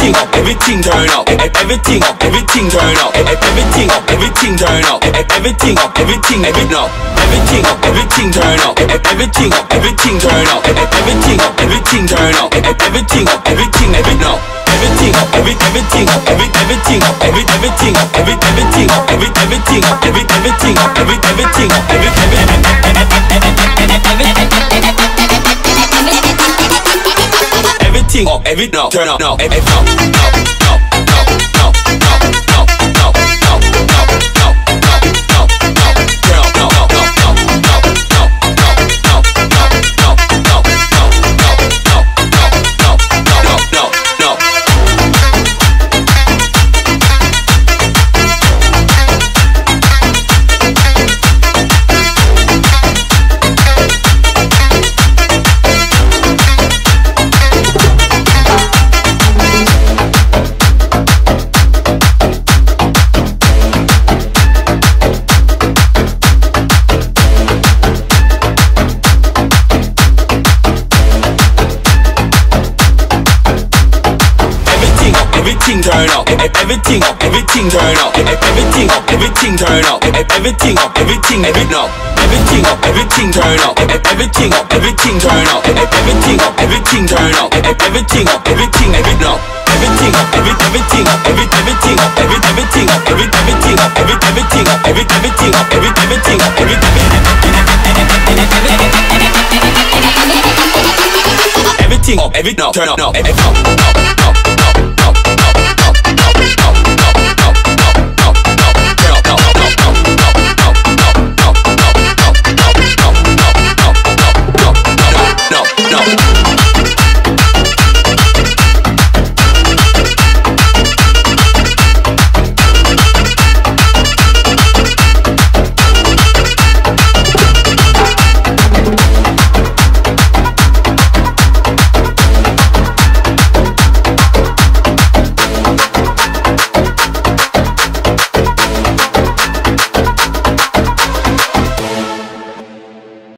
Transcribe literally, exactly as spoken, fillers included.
everything up, everything turn up, everything up, everything turn up, everything up, everything turn up, everything up, everything, everything up, everything up, everything turn up, everything up, everything turn up, everything up, everything turn up, everything up, everything, everything up. Everything up, every everything up, every everything up, every everything up, every everything up, every everything up, every everything up, every everything up, every everything up, every no turn up, no, every no, no, no, no, no, no, no, no, no, no, no, no, no, turn up, no, no, no, no, no, no, no, no, no, no, no, no, no, no, no, no. Everything turn up, everything up, everything turn up, everything up, everything turn up, everything up, everything, everything up, everything up, everything turn up, everything up, everything turn up, everything up, everything turn up, everything up, everything, everything up, everything up, every everything up, every everything up, every everything up, every everything up, every everything up, every everything up, every everything up, every everything up, every no turn up, no, no, no, no.